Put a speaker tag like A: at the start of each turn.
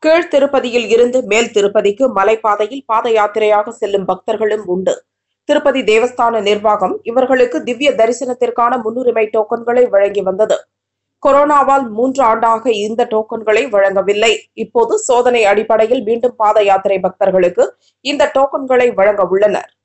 A: கீழ் திருப்பதியில் இருந்து மேல் திருப்பதிக்கு மலைப்பாதையில் பாத யாத்திரையாக செல்லும் பக்தர்களும் உண்டு. திருப்பதி தேவஸ்தான நிர்வாகம் இவர்களுக்கு திவ்ய தரிசனத்திற்கான முன்னுரிமை டோக்கன்களை வழங்கி வந்தது. கொரோனாவால் 3 ஆண்டாக இந்த டோக்கன்களை வழங்கவில்லை. இப்போது சோதனை அடிப்படையில் மீண்டும் பாத யாத்திரை பக்தர்களுக்கு இந்த டோக்கன்களை வழங்க உள்ளனர்.